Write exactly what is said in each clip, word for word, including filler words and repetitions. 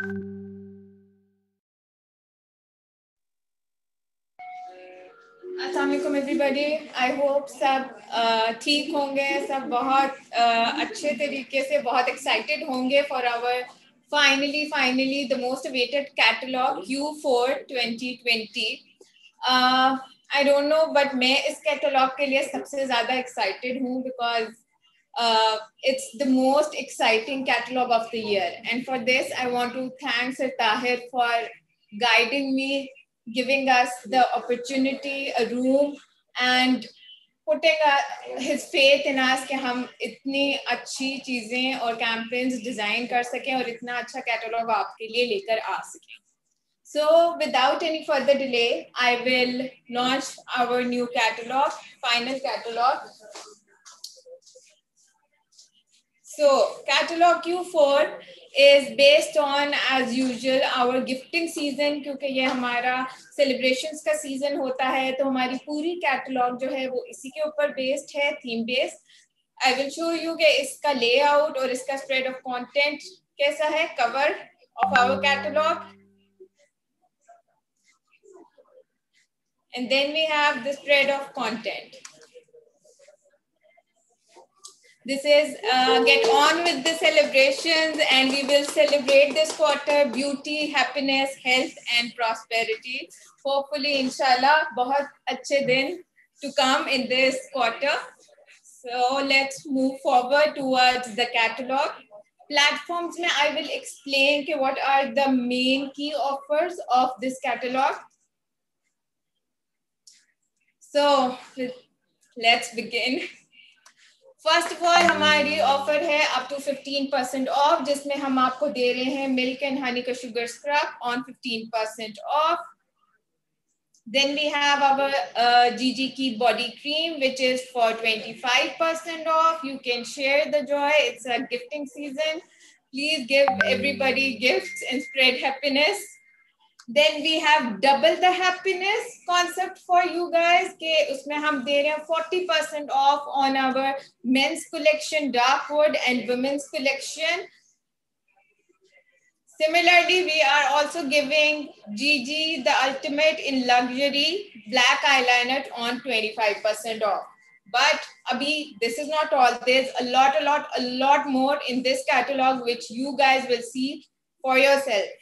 अस्सलाम वालेकुम everybody, I hope सब ठीक होंगे, सब बहुत uh, अच्छे तरीके से बहुत एक्साइटेड होंगे for our finally finally the most awaited catalogue Q four twenty twenty. I don't know but मैं इस कैटलॉग के लिए सबसे ज़्यादा एक्साइटेड हूँ because it's the most exciting catalog of the year, and for this I want to thank Sir Tahir for guiding me, giving us the opportunity, a room, and putting a, his faith in us कि हम इतनी अच्छी चीजें और campaigns design कर सकें और इतना अच्छा कैटलॉग आपके लिए लेकर आ सकें. So without any further delay, I will launch our new catalog, final catalog. So catalog Q four is based on, as usual, our gifting season. क्योंकि ये हमारा celebrations का season होता है, तो हमारी पूरी catalog जो है वो इसी के ऊपर based है, theme based. I will show you कि इसका layout और इसका spread of content कैसा है, cover of our catalog. And then we have the spread of content. This is uh, get on with the celebrations, and we will celebrate this quarter beauty, happiness, health, and prosperity. Hopefully, inshallah, बहुत अच्छे दिन to come in this quarter. So let's move forward towards the catalog. Platforms में I will explain कि what are the main key offers of this catalog. So let's begin. First of all हमारी offer है up to fifteen percent off, जिसमें हम आपको दे रहे हैं milk and honey का sugar scrub on fifteen percent off. Then we have our G G body cream which is for twenty five percent off. You can share the joy, it's a gifting season. Please give everybody gifts and spread happiness. Then we have double the happiness concept for you guys के उसमें हम दे रहे हैं forty percent off on our men's collection dark wood and women's collection. Similarly, we are also giving Gigi the ultimate in luxury black eyeliner on twenty-five percent off. But abhi this is not all. There's a lot, a lot, a lot more in this catalog which you guys will see for yourself.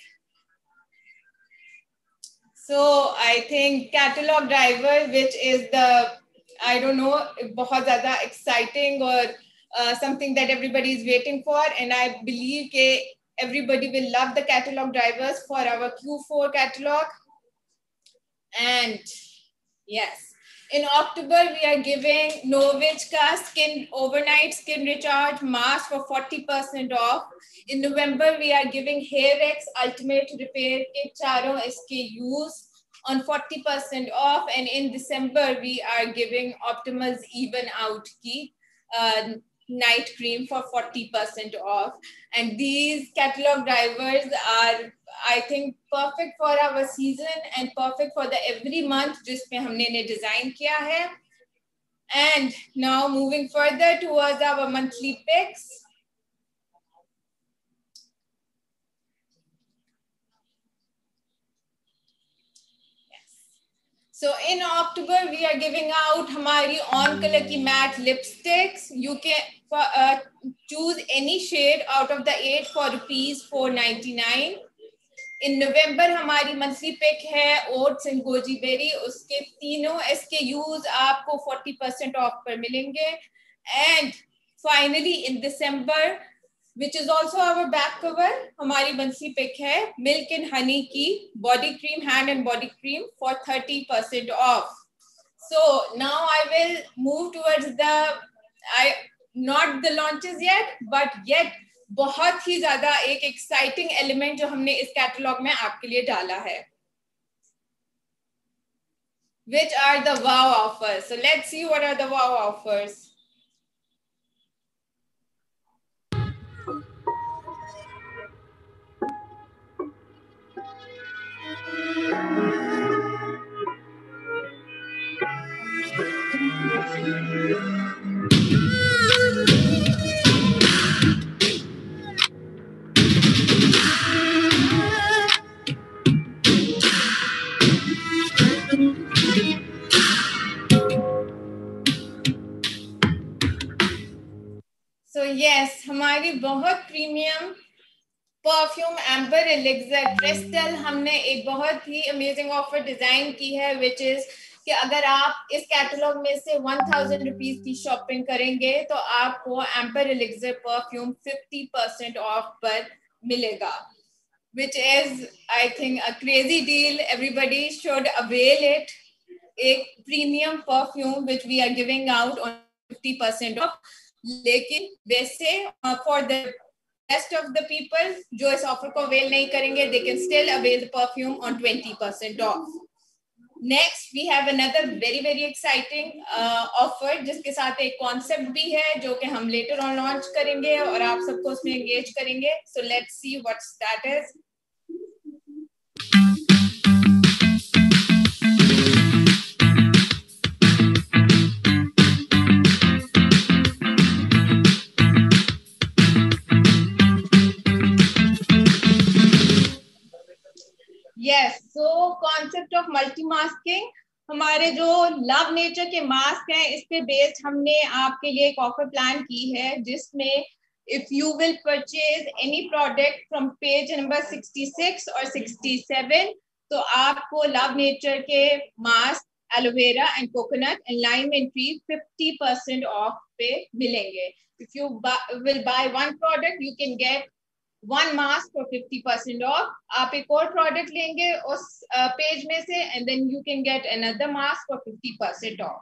So I think catalog driver, which is the, I don't know, बहुत ज़्यादा exciting or uh, something that everybody is waiting for, and I believe that everybody will love the catalog drivers for our Q four catalog. And yes, in October we are giving Novich ka skin overnight skin recharge mask for forty percent off. In November, we are giving HairX Ultimate Repair Kit चारों S K Us on forty percent off, and in December we are giving Optimal's Even Out की uh, night cream for forty percent off. And these catalog drivers are, I think, perfect for our season and perfect for the every month जिसमें हमने ने design किया है. And now moving further towards our monthly picks. So in October, we are giving out हमारी on color की matte lipsticks. You can uh, choose any shade out of the eight for rupees four ninety-nine. In November, हमारी monthly pick है oats and goji berry. उसके तीनों S K Us आपको forty percent off पर मिलेंगे. And finally, in December, which is also our back cover, हमारी monthly pick है milk and honey की body cream, hand and body cream for thirty percent off. So now I will move towards the, I not the launches yet, but yet बहुत ही ज़्यादा एक exciting element जो हमने इस catalog में आपके लिए डाला है, which are the wow offers. So let's see what are the wow offers. हमारी बहुत premium perfume amber elixir crystal हमने एक बहुत ही अमेजिंग ऑफर डिजाइन की है, विच इज कि अगर आप इस कैटलॉग में से वन थाउजेंड रुपीज की शॉपिंग करेंगे तो आपको amber elixir perfume fifty percent off पर मिलेगा, which is I think a crazy deal. Everybody should avail it. एक premium perfume which we are giving out on fifty percent off. लेकिन वैसे for the rest of the people जो इस offer को avail नहीं करेंगे, they can still avail the perfume on twenty percent off. Next we have another very very exciting uh, offer जिसके साथ एक कॉन्सेप्ट भी है जो कि हम later on launch करेंगे और आप सबको उसमें engage करेंगे. So let's see what that is. Yes, so concept of multi masking, हमारे जो लव नेचर के मास्क हैं इस पे बेस्ड हमने आपके लिए एक ऑफर प्लान की है जिसमें if you will purchase any product from page number sixty-six or sixty-seven तो आपको लव नेचर के mask aloe vera and coconut and lime and tree fifty percent off पे मिलेंगे. If you buy, will buy one product you can get one mask for fifty percent off. आप एक और product लेंगे उस पेज uh, में से and then you can get another mask for fifty percent off.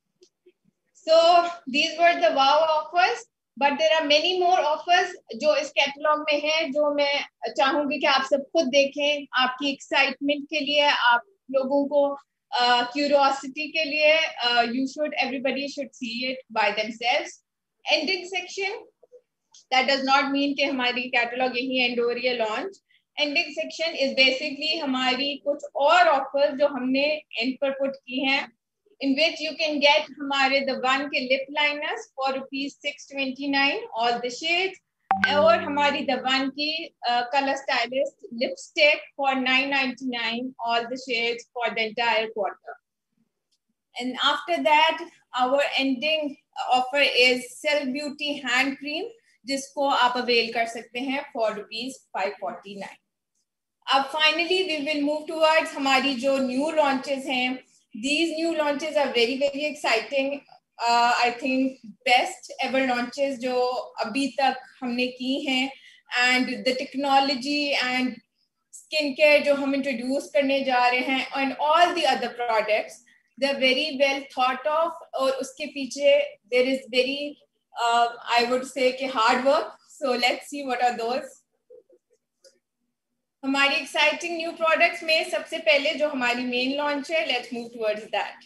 So these were the wow offers, but there are many more offers जो इस catalogue में है जो मैं चाहूंगी कि आप सब खुद देखें आपकी एक्साइटमेंट के लिए, आप लोगों को क्यूरियोसिटी uh, के लिए. uh, you should everybody should see it by themselves. Ending section, that does not mean कि हमारी कैटलॉग यही एंड हो रही है launch. Ending section is basically हमारी कुछ और ऑफर्स जो हमने एंड पर पुट की हैं in which you can get हमारे the one के lip liners for rupees six twenty-nine all the shades, और हमारी the one की uh, color stylist lipstick for nine ninety-nine all the shades for the entire quarter. And after that our ending offer is Cell Beauty hand cream जिसको आप avail कर सकते हैं for rupees five forty-nine. अब finally we will move towards हमारी जो new launches हैं. These new launches are very very exciting. uh, I think best ever launches जो अभी तक हमने की हैं, and the technology and skincare जो हम introduce करने जा रहे हैं and all the other products, they're very well thought of और उसके पीछे there is very uh, I would say कि hard work. So let's see what are those. हमारी एक्साइटिंग न्यू प्रोडक्ट्स में सबसे पहले जो हमारी मेन लॉन्च है, लेट्स मूव टुवर्ड्स दैट.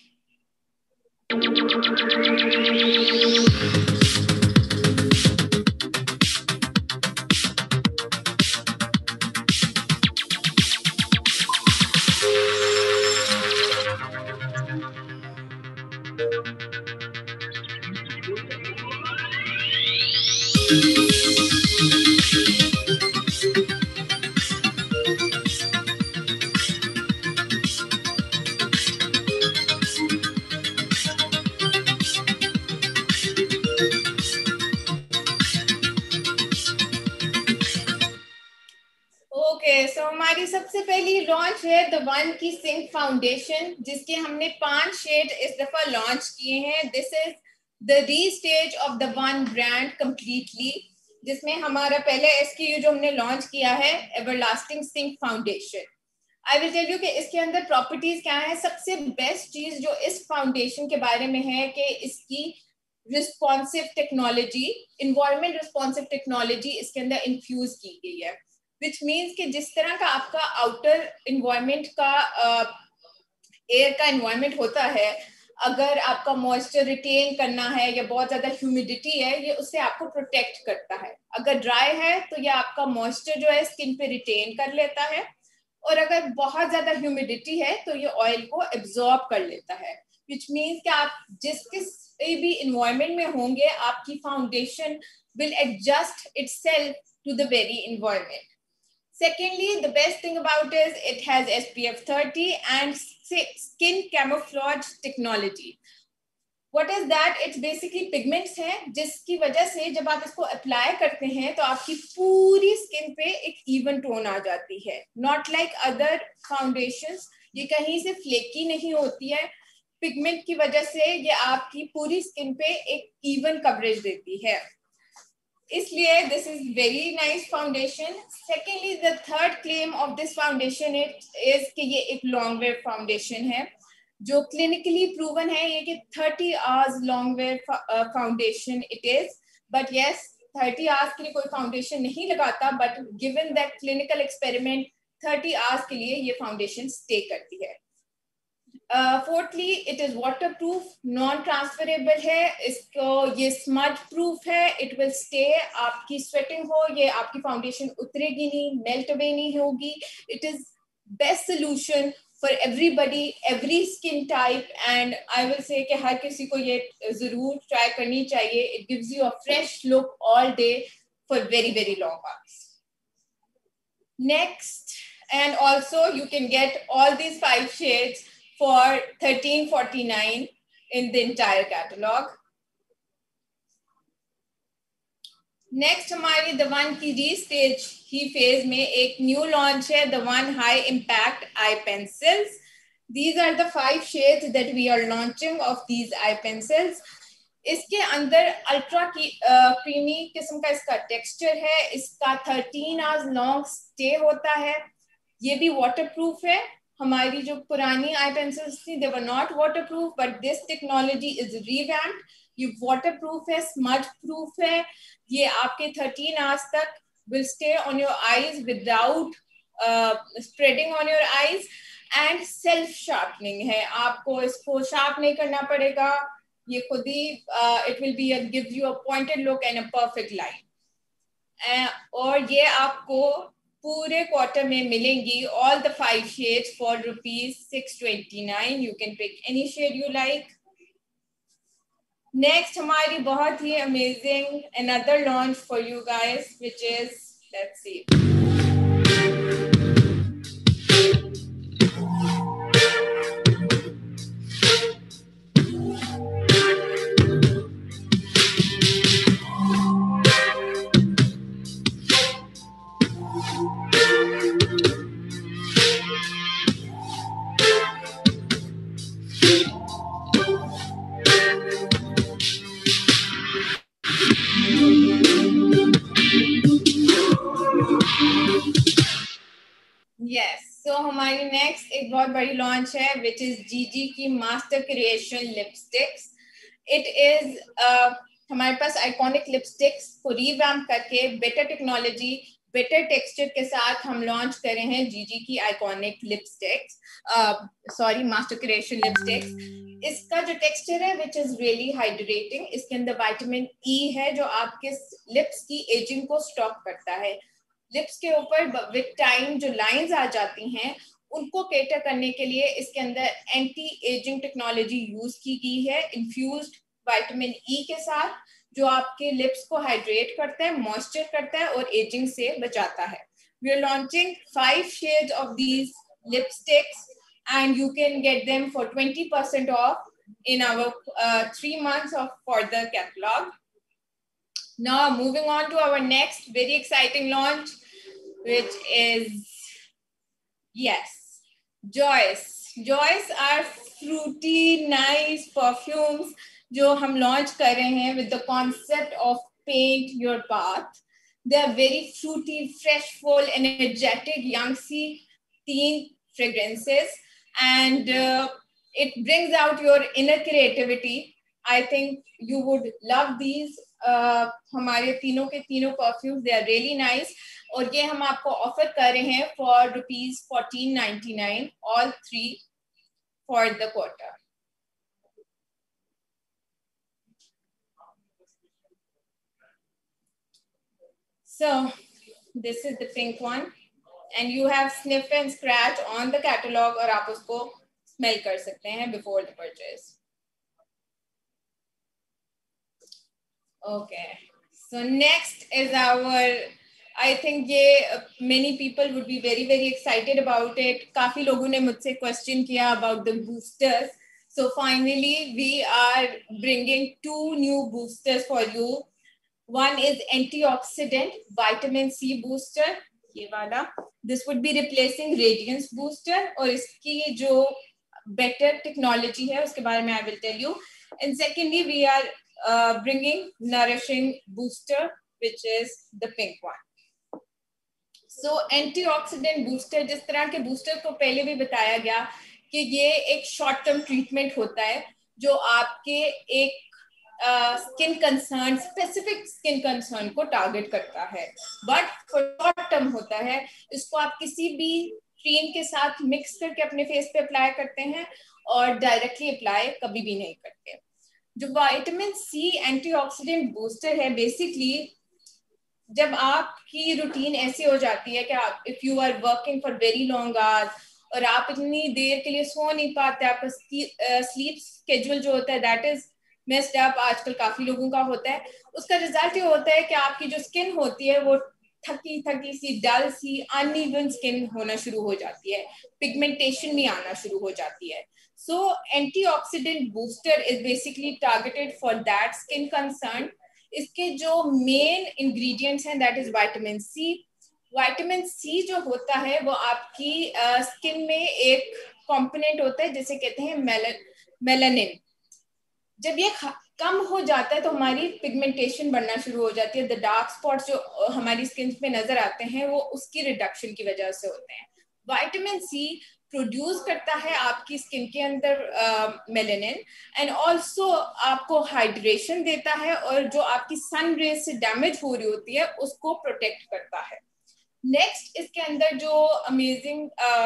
हमारी सबसे पहली लॉन्च है द वन की सिंक फाउंडेशन जिसके हमने पांच शेड इस दफा लॉन्च किए हैं. This is the restage of the one brand completely, जिसमें हमारा पहले एसक्यू जो हमने लॉन्च किया है everlasting sync foundation. I will tell you कि इसके अंदर प्रॉपर्टीज क्या है. सबसे बेस्ट चीज जो इस फाउंडेशन के बारे में है कि इसकी responsive technology, environment responsive technology इसके अंदर इन्फ्यूज की गई है, which means कि जिस तरह का आपका आउटर इन्वायरमेंट का एयर uh, का इन्वायरमेंट होता है, अगर आपका मॉइस्चर रिटेन करना है या बहुत ज्यादा ह्यूमिडिटी है, ये उससे आपको प्रोटेक्ट करता है. अगर ड्राई है तो ये आपका मॉइस्चर जो है स्किन पे रिटेन कर लेता है, और अगर बहुत ज्यादा ह्यूमिडिटी है तो ये ऑयल को एब्जॉर्ब कर लेता है. which means कि आप जिस किस भी इन्वायरमेंट में होंगे आपकी foundation will adjust itself to the very environment. Secondly, the best thing about it is it has S P F thirty and skin camouflage technology. What is that? It's basically pigments हैं जिसकी वजह से जब आप इसको apply करते हैं तो आपकी पूरी स्किन पे एक इवन टोन आ जाती है. Not like other foundations, ये कहीं से फ्लेकी नहीं होती है. पिगमेंट की वजह से ये आपकी पूरी स्किन पे एक इवन कवरेज देती है. इसलिए this is very nice foundation. Secondly, the third claim of this foundation it is कि ये एक long wear foundation है जो clinically proven है ये कि thirty hours long wear foundation it is. But yes, thirty hours के लिए कोई foundation नहीं लगाता, but given that clinical experiment thirty hours के लिए ये foundation stay करती है. Uh, fourthly, it is waterproof, non-transferable है, इसको ये smudge proof है, it will stay. आपकी sweating हो, ये आपकी foundation उतरेगी नहीं, melt away नहीं होगी. It is best solution for everybody, every skin type, and I will say कि हर किसी को ये जरूर try करनी चाहिए. It gives you a fresh look all day for very very long hours. Next, and also you can get all these five shades for thirteen forty-nine in the entire catalog. Next हमारी the one की restage ही phase में एक new launch है, the one high impact eye pencils. These are the five shades that we are launching of these eye pencils. इसके अंदर ultra की uh, creamy किस्म का इसका texture है, इसका thirteen hours long stay होता है, ये भी waterproof है. हमारी जो पुरानी आई पेंसिल्स थी they were not waterproof, but this technology is revamped. ये waterproof है, smudge proof है, ये आपके thirteen hours तक will stay on your eyes without uh, spreading on your eyes, and self sharpening है. आपको इसको sharp नहीं करना पड़ेगा, ये खुद ही uh, it will be a, gives you a pointed look and a perfect line. uh, और ये आपको पूरे क्वार्टर में मिलेंगी all the five shades for rupees six twenty-nine. You can pick any shade you like. Next हमारी बहुत ही amazing another launch for you guys, which is, let's see, yes. So हमारी next एक बहुत बड़ी launch है, which is Gigi की Master Creation lipsticks. It is uh, हमारे पास iconic lipsticks को revamp करके better technology, better texture के साथ हम launch कर रहे हैं Gigi की iconic lipsticks. Uh, sorry, Master Creation lipsticks. इसका जो texture है, which is really hydrating. इसके अंदर vitamin E है जो आपके lips की aging को stop करता है. लिप्स के ऊपर विद टाइम जो लाइंस आ जाती हैं उनको केटर करने के लिए इसके अंदर एंटी एजिंग टेक्नोलॉजी यूज की गई है, इन्फ्यूज्ड विटामिन ई के साथ, जो आपके लिप्स को हाइड्रेट करता है, मॉइस्चर करता है और एजिंग से बचाता है. We are launching five shades of these lipsticks and you can get them for twenty percent off in our uh, three months of further catalog. Now moving on to our next very exciting launch, which is, yes, Joyce. Joyce are fruity, nice perfumes जो हम launch कर रहे हैं with the concept of paint your path. They are very fruity, fresh, full, energetic, youngsy teen fragrances, and uh, it brings out your inner creativity. I think you would love these. Uh, हमारे तीनों के तीनों perfumes, they are really nice. और ये हम आपको offer कर रहे हैं for rupees fourteen ninety-nine, all three for the quarter. So this is the pink one, and you have sniff and scratch on the catalog, और आप उसको smell कर सकते हैं before the purchase. Okay, so next is our, I think ये many people would be very very excited about it. काफी लोगों ने मुझसे question किया about the boosters. So finally, we are bringing two new boosters for you. One is antioxidant vitamin C booster, ये वाला. This would be replacing radiance booster, और इसकी जो better technology है उसके बारे में I will tell you. And secondly, we are uh, bringing nourishing booster, which is the pink one. So antioxidant booster, जिस तरह के booster को पहले भी बताया गया कि ये एक short term treatment होता है जो आपके एक skin concern, specific skin concern को टारगेट करता है, बट शॉर्ट टर्म होता है. इसको आप किसी भी क्रीम के साथ मिक्स करके अपने फेस पे अप्लाई करते हैं और डायरेक्टली अप्लाई कभी भी नहीं करते. जो विटामिन सी एंटीऑक्सीडेंट बूस्टर है, बेसिकली जब आपकी रूटीन ऐसी हो जाती है कि आप if you are working for very long hours और आप इतनी देर के लिए सो नहीं पाते, आपका स्लीप स्केड्यूल जो होता है दैट इज मेस्ड अप, आजकल काफी लोगों का होता है. उसका रिजल्ट ये होता है कि आपकी जो स्किन होती है वो थकी थकी सी, डल सी, अनइवन स्किन होना शुरू हो जाती है, पिगमेंटेशन भी आना शुरू हो जाती है. So antioxidant booster is basically targeted for that skin concern. इसके जो मेन इंग्रेडिएंट्स हैं that is vitamin C. Vitamin C जो होता है वो आपकी स्किन uh, में एक कंपोनेंट होता है जिसे कहते हैं मेलानिन. जब ये कम हो जाता है तो हमारी पिगमेंटेशन बढ़ना शुरू हो जाती है. द डार्क स्पॉट्स जो हमारी स्किन पे नजर आते हैं वो उसकी रिडक्शन की वजह से होते हैं. विटामिन सी प्रोड्यूस करता है आपकी स्किन के अंदर मेलानिन एंड ऑल्सो आपको हाइड्रेशन देता है और जो आपकी सन रेज से डैमेज हो रही होती है उसको प्रोटेक्ट करता है. नेक्स्ट इसके अंदर जो amazing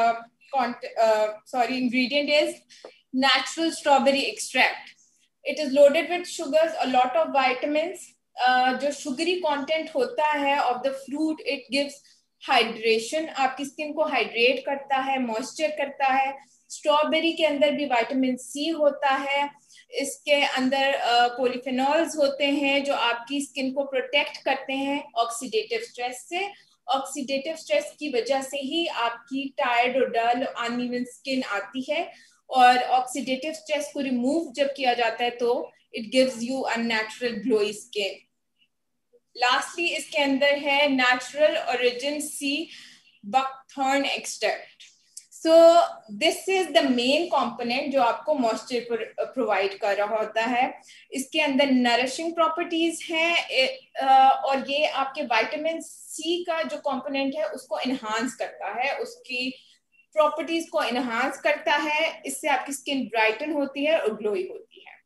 sorry ingredient is natural strawberry extract. It is loaded with sugars, a lot of vitamins. uh, जो शुगरी कंटेंट होता है of the fruit, it gives hydration, आपकी स्किन को हाइड्रेट करता है, मॉइस्चर करता है. स्ट्रॉबेरी के अंदर भी विटामिन सी होता है. इसके अंदर पॉलीफेनॉल्स uh, होते हैं जो आपकी स्किन को प्रोटेक्ट करते हैं ऑक्सीडेटिव स्ट्रेस से. ऑक्सीडेटिव स्ट्रेस की वजह से ही आपकी टायर्ड और डल अनइवन स्किन आती है, और ऑक्सीडेटिव स्ट्रेस को रिमूव जब किया जाता है तो it gives you a natural glowy skin. Lastly इसके अंदर है natural origin sea buckthorn extract. So this is the main component जो आपको मॉइस्चर प्रोवाइड कर रहा होता है. इसके अंदर नरिशिंग प्रॉपर्टीज हैं और ये आपके विटामिन सी का जो कंपोनेंट है उसको एनहांस करता है, उसकी प्रॉपर्टीज को एनहांस करता है. इससे आपकी स्किन ब्राइटन होती है और ग्लोई होती है.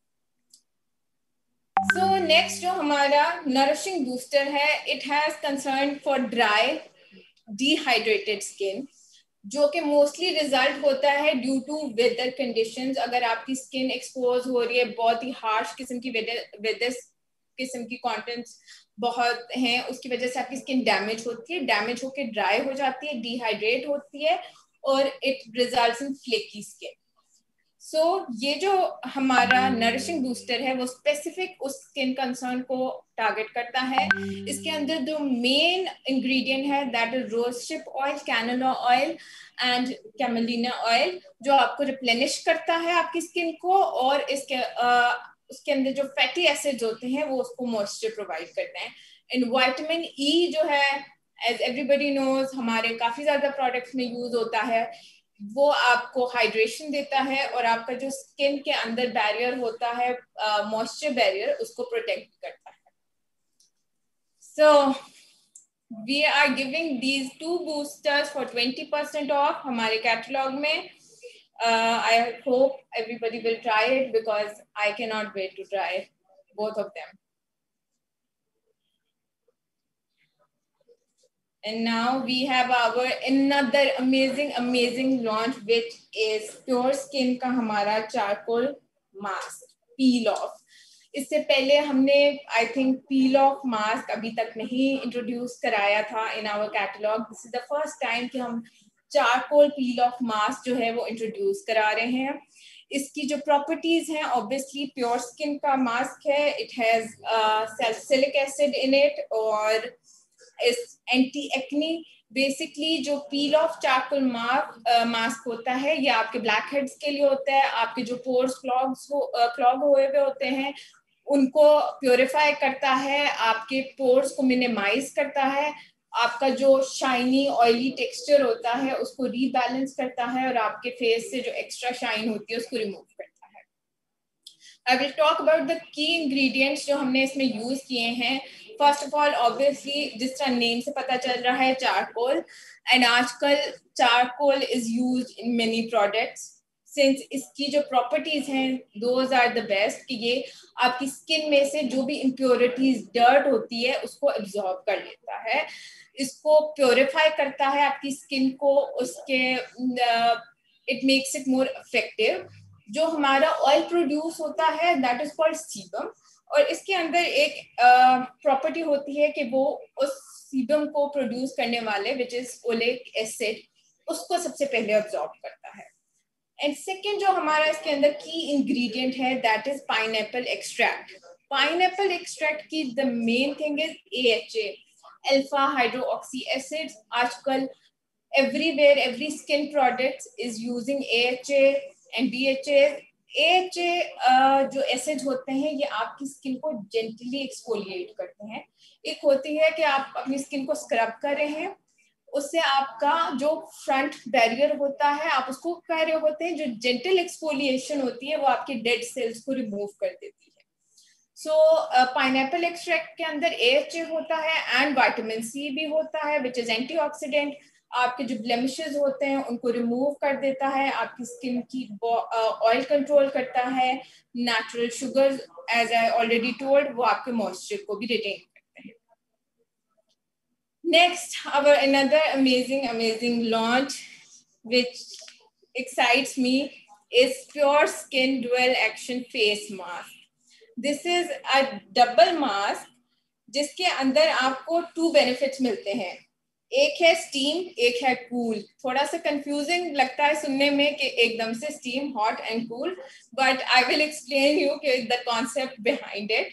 सो नेक्स्ट जो हमारा नरिशिंग बूस्टर है, it has concern for dry dehydrated skin, जो कि मोस्टली रिजल्ट होता है ड्यू टू वेदर कंडीशंस. अगर आपकी स्किन एक्सपोज हो रही है, बहुत ही हार्श किस्म की वेदर किस्म की कंटेंट्स बहुत हैं, उसकी वजह से आपकी स्किन डैमेज होती है, डैमेज होकर ड्राई हो जाती है, डिहाइड्रेट होती है और it results in flaky skin. So ये जो हमारा नरिशिंग बूस्टर है वो स्पेसिफिक उस स्किन कंसर्न को टारगेट करता है. इसके अंदर जो मेन इंग्रेडिएंट है that is rosehip oil, canola oil and camelina oil, जो आपको रिप्लेनिश करता है आपकी स्किन को, और इसके uh, उसके अंदर जो फैटी एसिड्स होते हैं वो उसको मॉइस्चर प्रोवाइड करते हैं. एंड विटामिन ई जो है, एज एवरीबॉडी नोज, हमारे काफी ज्यादा प्रोडक्ट्स में यूज होता है. वो आपको हाइड्रेशन देता है और आपका जो स्किन के अंदर बैरियर होता है, मॉइस्चर uh, बैरियर, उसको प्रोटेक्ट करता है. So we are giving these two boosters for twenty percent off हमारे कैटलॉग में. Uh, I hope everybody will try it because I cannot wait to try both of them. And now we have our another amazing, amazing launch, which is Pure Skin का हमारा charcoal mask peel off. इससे पहले हमने I think peel off mask अभी तक नहीं introduce कराया था in our catalog. This is the first time कि हम चारकोल पील ऑफ मास्क जो है वो इंट्रोड्यूस करा रहे हैं. इसकी जो प्रॉपर्टीज हैं, ऑब्वियसली प्योर स्किन का मास्क है, it has salicylic acid in it और इस एंटी एक्नी बेसिकली जो पील ऑफ चारकोल मास्क होता है ये आपके ब्लैक हेड्स के लिए होता है, आपके जो पोर्स क्लॉग्स हो क्लॉग हुए हुए होते हैं उनको प्योरीफाई करता है, आपके पोर्स को मिनिमाइज करता है, आपका जो शाइनी ऑयली टेक्सचर होता है उसको रीबैलेंस करता है और आपके फेस से जो एक्स्ट्रा शाइन होती है उसको रिमूव करता है। I will talk about the key ingredients जो हमने इसमें यूज किए हैं। फर्स्ट ऑफ ऑल ऑब्वियसली जिस तरह नेम से पता चल रहा है चारकोल, एंड आजकल charcoal is used in many products since इसकी जो प्रॉपर्टीज हैं दोज आर द बेस्ट कि ये आपकी स्किन में से जो भी इम्प्योरिटीज डर्ट होती है उसको एब्जॉर्ब कर लेता है, इसको प्योरीफाई करता है आपकी स्किन को, उसके it makes it more effective. जो हमारा ऑयल प्रोड्यूस होता है दैट इज कॉल्ड सीबम, और इसके अंदर एक प्रॉपर्टी uh, होती है कि वो उस सीबम को प्रोड्यूस करने वाले विच इज ओलेक एसिड उसको सबसे पहले अब्जॉर्ब करता है। एंड सेकेंड जो हमारा इसके अंदर की इंग्रेडिएंट है that is pineapple extract. Pineapple extract की the main thing is A H A, alpha hydroxy acid. आजकल everywhere every skin products is using A H A and D H A। A H A uh, जो acid होते हैं ये आपकी skin को gently exfoliate करते हैं। एक होती है कि आप अपनी स्किन को स्क्रब कर रहे हैं, उससे आपका जो फ्रंट बैरियर होता है आप उसको कह रहे होते हैं, जो जेंटल एक्सफोलिएशन होती है वो आपके डेड सेल्स को रिमूव कर देती है। सो पाइनएप्पल एक्सट्रैक्ट के अंदर A H A होता है एंड विटामिन सी भी होता है विच इज एंटीऑक्सीडेंट, आपके जो ब्लेमिशेस होते हैं उनको रिमूव कर देता है, आपकी स्किन की ऑयल कंट्रोल करता है, natural sugar as I already told वो आपके मॉइस्चर को भी रिटेन करते हैं। Next our another amazing amazing launch which excites me is Pure Skin Dual Action Face Mask. This is a double mask जिसके अंदर आपको टू बेनिफिट्स मिलते हैं, एक है स्टीम एक है कूल। थोड़ा सा कंफ्यूजिंग लगता है सुनने में कि एकदम से steam hot and cool, but I will explain you कि the concept behind it.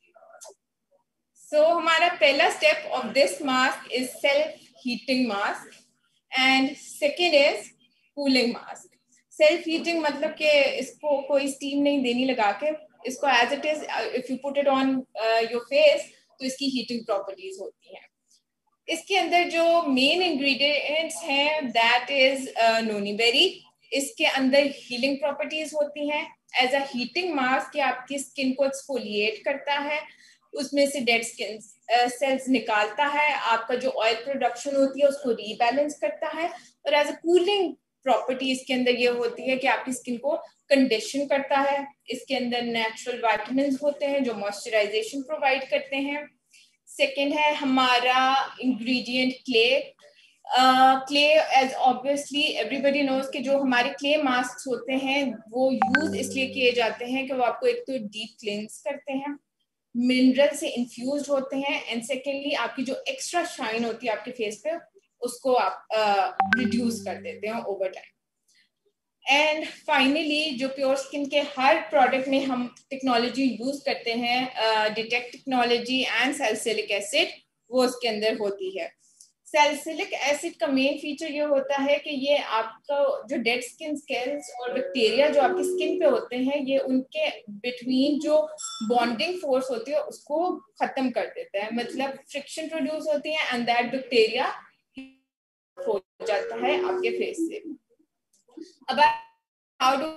So हमारा पहला step of this mask is self heating mask and second is cooling mask. Self heating मतलब कि इसको कोई स्टीम नहीं देनी लगा के, इसको as it is if you put it on your face तो इसकी हीटिंग प्रॉपर्टीज होती हैं। इसके अंदर जो मेन इंग्रेडिएंट्स हैं दैट इज नोनी बेरी। इसके अंदर हीलिंग प्रॉपर्टीज होती हैं। एज अ हीटिंग मास्क ये आपकी स्किन को एक्सफोलिएट करता है, उसमें से डेड स्किन सेल्स निकालता है, आपका जो ऑयल प्रोडक्शन होती है उसको रीबैलेंस करता है, और एज अ कूलिंग प्रॉपर्टी इसके अंदर ये होती है कि आपकी स्किन को कंडीशन करता है। इसके अंदर नेचुरल विटामिन होते हैं जो मॉइस्चराइजेशन प्रोवाइड करते हैं। सेकेंड है हमारा ingredient clay. Clay as obviously everybody knows कि जो हमारे क्ले मास्क होते हैं वो यूज इसलिए किए जाते हैं कि वो आपको एक तो डीप क्लींस करते हैं, मिनरल से इन्फ्यूज होते हैं, एंड सेकेंडली आपकी जो एक्स्ट्रा शाइन होती है आपके फेस पे उसको आप रिड्यूस uh, कर देते हैं ओवर टाइम। एंड फाइनली जो प्योर स्किन के हर प्रोडक्ट में हम टेक्नोलॉजी यूज करते हैं, detect technology and salicylic acid, वो उसके अंदर होती है। सैलिसिलिक एसिड का मेन फीचर ये होता है कि ये आपका जो डेड स्किन सेल्स और बैक्टीरिया जो आपकी स्किन पे होते हैं ये उनके बिटवीन जो बॉन्डिंग फोर्स होती है उसको खत्म कर देता है, मतलब फ्रिक्शन प्रोड्यूस होती है एंड दैट बैक्टीरिया हो जाता है आपके फेस से। अब how do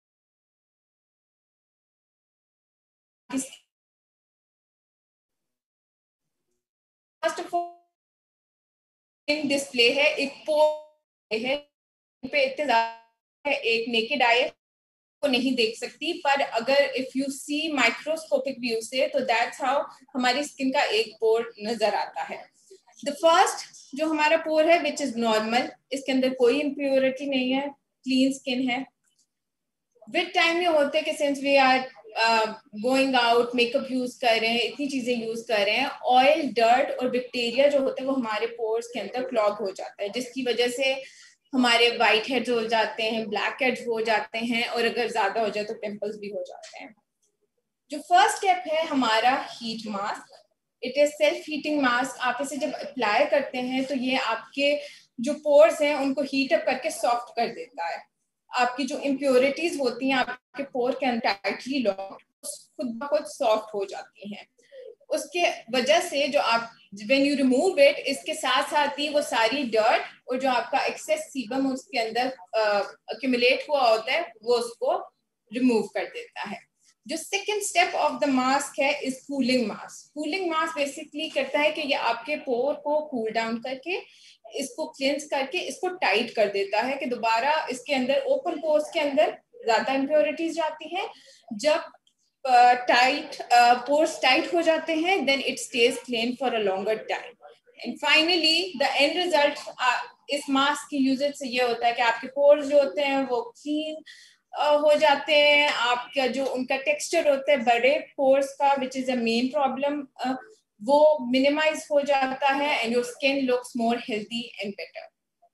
first of all display है, एक पोर है पे इतने ज्यादा है, एक नेकेड आई को नहीं देख सकती, पर अगर if you see microscopic view से तो दैट्स हाउ हमारी स्किन का एक पोर नजर आता है। द फर्स्ट जो हमारा पोर है विच इज नॉर्मल, इसके अंदर कोई इम्प्योरिटी नहीं है, क्लीन स्किन है। विद टाइम ये होते हैं कि since we are going out makeup use कर रहे हैं, इतनी चीजें यूज कर रहे हैं, ऑयल डर्ट और बैक्टीरिया जो होते हैं वो हमारे पोर्स के अंदर क्लॉग हो जाता है, जिसकी वजह से हमारे वाइट हेड्स हो जाते हैं, ब्लैक हेड्स हो जाते हैं, और अगर ज्यादा हो जाए तो पिंपल्स भी हो जाते हैं। जो फर्स्ट स्टेप है हमारा heat mask, it is self heating mask. आप इसे जब अप्लाई करते हैं तो ये आपके जो पोर्स हैं उनको हीट अप करके सॉफ्ट कर देता है। आपकी जो इम्प्योरिटीज होती हैं आपके पोर के अंदर टाइटली लॉक खुद ब खुद सॉफ्ट हो जाती हैं। उसके वजह से जो आप व्हेन यू रिमूव इट, इसके साथ साथ ही वो सारी डर्ट और जो आपका एक्सेस सीबम उसके अंदर अक्यूमुलेट uh, हुआ होता है वो उसको रिमूव कर देता है। जो second step of the mask है is cooling mask. Cooling mask basically करता है कि ये आपके पोर को कूल डाउन करके इसको क्लेंस करके इसको टाइट कर देता है कि दोबारा इसके अंदर ओपन पोर्स के अंदर ज्यादा इम्प्योरिटीज जाती हैं। जब टाइट पोर्स टाइट हो जाते हैं then it stays clean for a longer time. And finally the end result इस मास्क की यूजेज से ये होता है कि आपके पोर्स जो होते हैं वो क्लीन Uh, हो जाते हैं। आपका जो उनका टेक्सचर होता है बड़े पोर्स का which is a main problem, वो मिनिमाइज हो जाता है and your skin looks more healthy and better.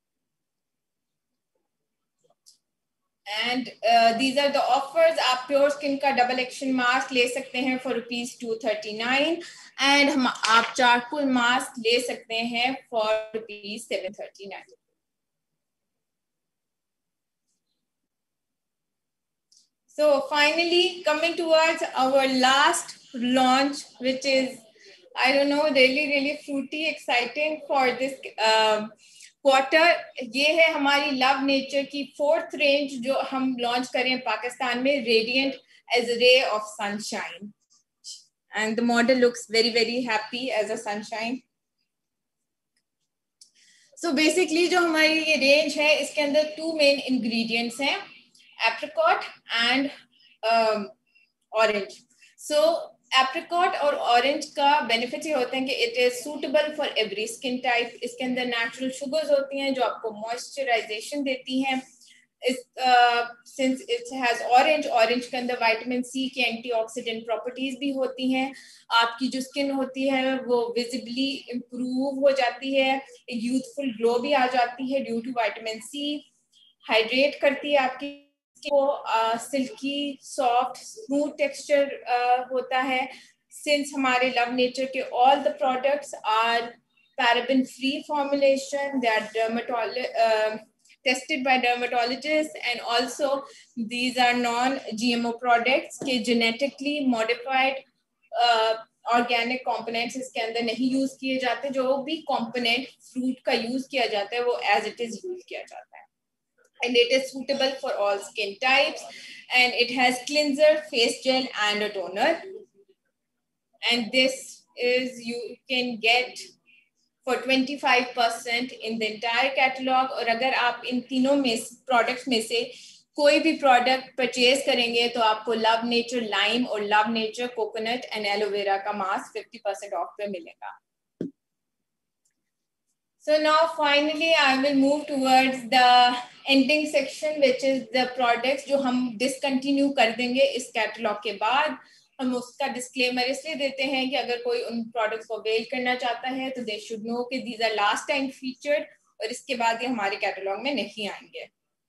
And these are the offers. आप प्योर स्किन का डबल एक्शन मास्क ले सकते हैं for rupees two thirty nine and हम आप चारकोल मास्क ले सकते हैं for rupees seven thirty nine. So finally, coming towards our last launch, which is, I don't know, really, really fruity, exciting for this uh, quarter. ये है हमारी love nature की fourth range जो हम launch करें पाकिस्तान में, radiant as a ray of sunshine, and the model looks very, very happy as a sunshine. So basically जो हमारी ये रेंज है इसके अंदर टू मेन इंग्रेडिएंट्स हैं, apricot and um, orange. So apricot और orange का बेनिफिट ये होते हैं कि it is suitable for every skin type. इसके अंदर नेचुरल शुगर्स होती हैं जो आपको मॉइस्चराइजेशन देती हैं। इस since it has orange, orange के अंदर विटामिन सी की एंटीऑक्सीडेंट प्रॉपर्टीज भी होती हैं। आपकी जो स्किन होती है वो विजिबली इम्प्रूव हो जाती है, एक यूथफुल ग्लो भी आ जाती है due to vitamin C. Hydrate करती है आपकी को, सिल्की सॉफ्ट स्मूथ टेक्सचर होता है। सिंस हमारे लव नेचर के all the products are paraben free formulation, they are dermatology tested by dermatologists, and also these are non G M O products के genetically modified uh, organic components इसके अंदर नहीं use किए जाते। जो भी component fruit का यूज किया जाता है वो as it is यूज किया जाता है। And it is suitable for all skin types, and it has cleanser, face gel and a toner, and this is you can get for twenty-five percent in the entire catalog। और अगर आप इन तीनों में products में से कोई भी product purchase करेंगे तो आपको लव नेचर लाइम और love nature coconut and aloe vera का मास्क फिफ्टी परसेंट ऑफ पे मिलेगा। So now finally I will move towards the ending section, which is the products जो हम discontinue कर देंगे इस कैटलॉग के बाद। हम उसका डिस्क्लेमर इसलिए देते हैं कि अगर कोई उन प्रोडक्ट्स को अवेल करना चाहता है तो दे शुड नो कि these are last time featured और इसके बाद ये हमारे कैटलॉग में नहीं आएंगे।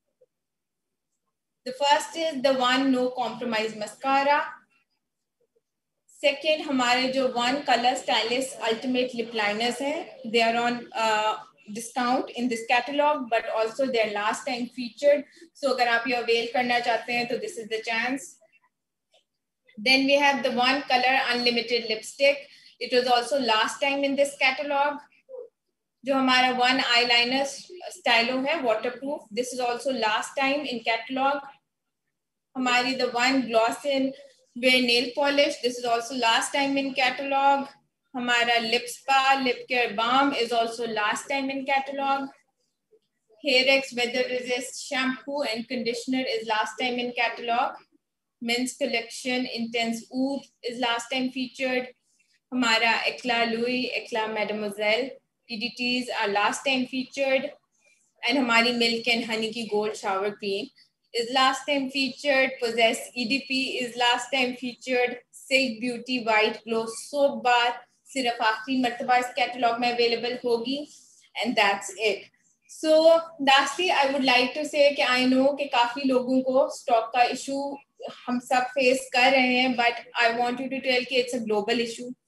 The first is the one no compromise mascara. Second, हमारे जो one colour stylish ultimate lip liners हैं, they are on uh, discount in this catalog, but also they are last time featured. So अगर आप ये avail करना चाहते हैं तो this is the chance. Then we have the one color unlimited lipstick. It was also last time in this catalog. जो हमारा one eyeliner stylo है waterproof, this is also last time in catalog. हमारी the one gloss in wear nail polish, this is also last time in catalog. हमारा lip spa lip care balm is also last time in catalog. Hairx weather resist shampoo and conditioner is last time in catalog. Men's collection intense oud is last time featured. हमारा Eclat Louis, Eclat Mademoiselle E D Ts are last time featured, and हमारी milk and honey की gold shower cream is last time featured. Possess E D P is last time featured. Silk Beauty White Glow soap bar सिर्फ आखिरी मर्तबा इस catalogue में available होगी, and that's it. So lastly I would like to say कि I know कि काफी लोगों को स्टॉक का इशू हम सब फेस कर रहे हैं, but I want you to tell कि it's a global issue.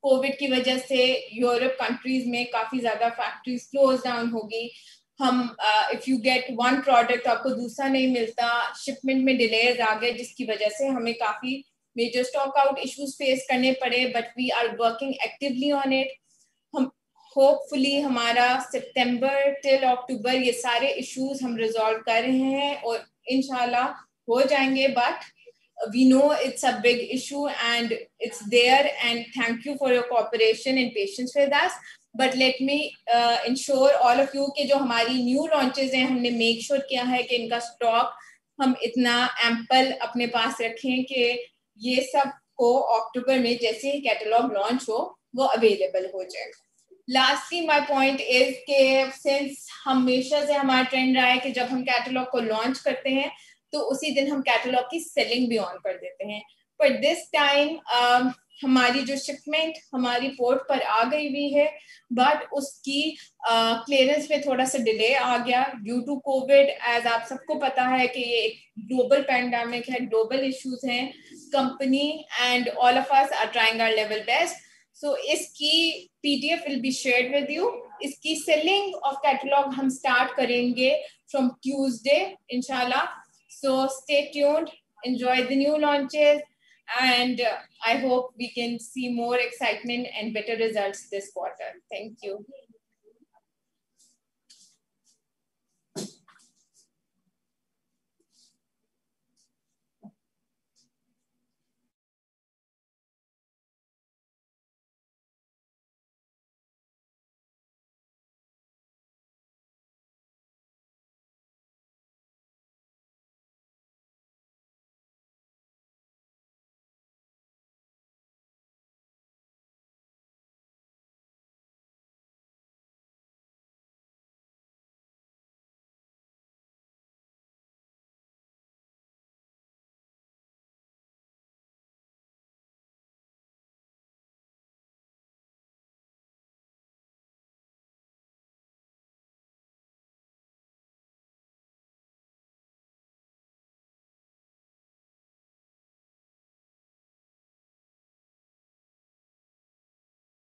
Covid की वजह से यूरोप कंट्रीज में काफी ज्यादा फैक्ट्रीज क्लोज डाउन होगी. हम if you get one product तो आपको दूसरा नहीं मिलता, शिपमेंट में डिलेज आ गए जिसकी वजह से हमें काफी major stock out issues face करने पड़े, but we are working actively on it. हम होपफुली हमारा सितंबर टिल अक्टूबर ये सारे इश्यूज हम रिजॉल्व कर रहे हैं और इंशाल्लाह हो जाएंगे. But we know it's a big issue and it's there, and thank you for your cooperation and patience with us. But let me uh, ensure all of you कि जो हमारी new launches हैं हमने make sure किया है कि इनका stock हम इतना ample अपने पास रखें कि ये सब को अक्टूबर में जैसे ही कैटलॉग लॉन्च हो वो अवेलेबल हो जाए. Lastly, my point is कि since हमेशा से हमारा ट्रेंड रहा है कि जब हम कैटलॉग को लॉन्च करते हैं तो उसी दिन हम कैटलॉग की सेलिंग भी ऑन कर देते हैं. पर दिस टाइम हमारी जो शिपमेंट हमारी पोर्ट पर आ गई हुई है, बट उसकी क्लियरेंस uh, में थोड़ा सा डिले आ गया ड्यू टू कोविड. एज आप सबको पता है कि ये एक ग्लोबल पैंडेमिक है, ग्लोबल इश्यूज हैं. Company and all of us are trying our level best. So इसकी PDF will be shared with you. इसकी सेलिंग ऑफ कैटलॉग हम स्टार्ट करेंगे फ्रॉम ट्यूसडे इंशाल्लाह. So stay tuned, enjoy the new launches, and uh, I hope we can see more excitement and better results this quarter. Thank you.